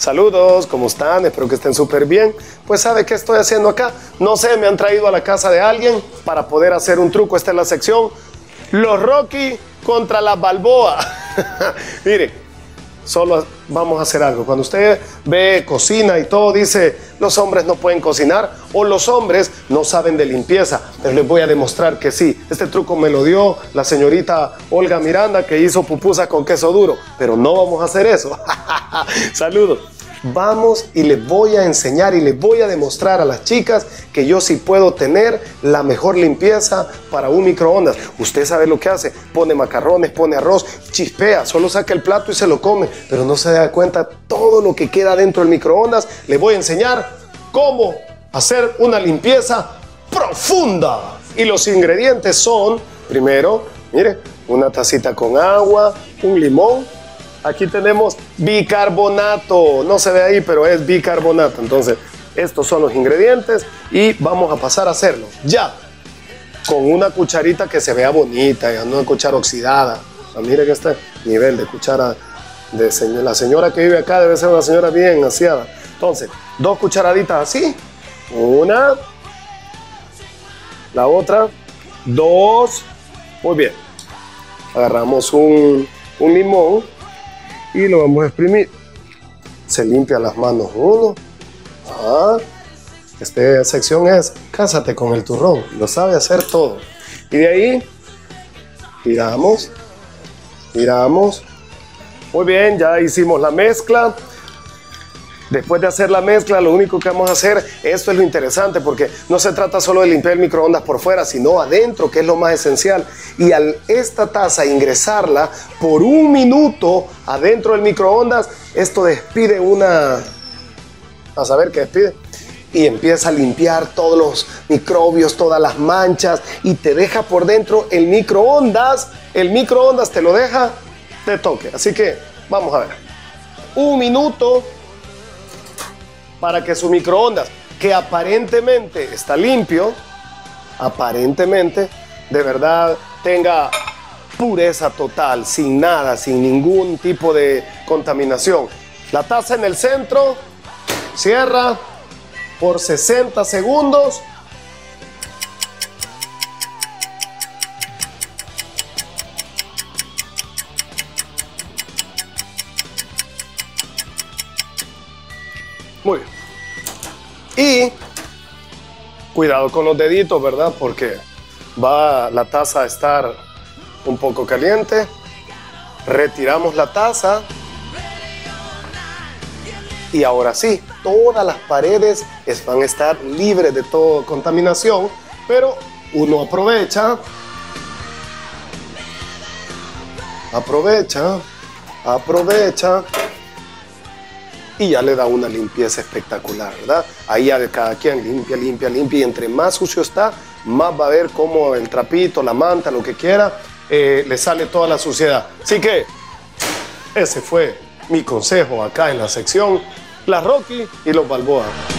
Saludos, ¿cómo están? Espero que estén súper bien. Pues ¿sabe qué estoy haciendo acá? No sé, me han traído a la casa de alguien para poder hacer un truco. Esta es la sección Los Rocky contra las Balboa. Mire, solo vamos a hacer algo. Cuando usted ve cocina y todo, dice, los hombres no pueden cocinar o los hombres no saben de limpieza. Pero les voy a demostrar que sí. Este truco me lo dio la señorita Olga Miranda, que hizo pupusas con queso duro. Pero no vamos a hacer eso. Saludos. Vamos y les voy a enseñar y les voy a demostrar a las chicas que yo sí puedo tener la mejor limpieza para un microondas. Usted sabe lo que hace, pone macarrones, pone arroz, chispea, solo saca el plato y se lo come, pero no se da cuenta todo lo que queda dentro del microondas. Les voy a enseñar cómo hacer una limpieza profunda. Y los ingredientes son, primero, mire, una tacita con agua, un limón. Aquí tenemos bicarbonato, no se ve ahí, pero es bicarbonato. Entonces, estos son los ingredientes y vamos a pasar a hacerlo ya con una cucharita que se vea bonita, ya no una cuchara oxidada. Mire que este nivel de cuchara de la señora que vive acá debe ser una señora bien aseada. Entonces, 2 cucharaditas así, una, la otra, 2, muy bien. Agarramos un limón y lo vamos a exprimir. Se limpia las manos uno. Esta sección es Cásate con el turrón. Lo sabe hacer todo. Y de ahí giramos. Giramos. Muy bien, ya hicimos la mezcla. Después de hacer la mezcla, lo único que vamos a hacer, esto es lo interesante, porque no se trata solo de limpiar el microondas por fuera, sino adentro, que es lo más esencial. Y al esta taza ingresarla por 1 minuto adentro del microondas, esto despide una... a saber qué despide. Y empieza a limpiar todos los microbios, todas las manchas, y te deja por dentro el microondas. El microondas te lo deja de toque. Así que, vamos a ver. 1 minuto... para que su microondas, que aparentemente está limpio, aparentemente, de verdad, tenga pureza total, sin nada, sin ningún tipo de contaminación. La taza en el centro, cierra por 60 segundos. Muy bien. Y cuidado con los deditos, ¿verdad? Porque va la taza a estar un poco caliente. Retiramos la taza. Y ahora sí, todas las paredes van a estar libres de toda contaminación. Pero uno aprovecha. Y ya le da una limpieza espectacular, ¿verdad? Ahí ya de cada quien limpia. Y entre más sucio está, más va a ver cómo el trapito, la manta, lo que quiera, le sale toda la suciedad. Así que ese fue mi consejo acá en la sección Las Rocky y los Balboa.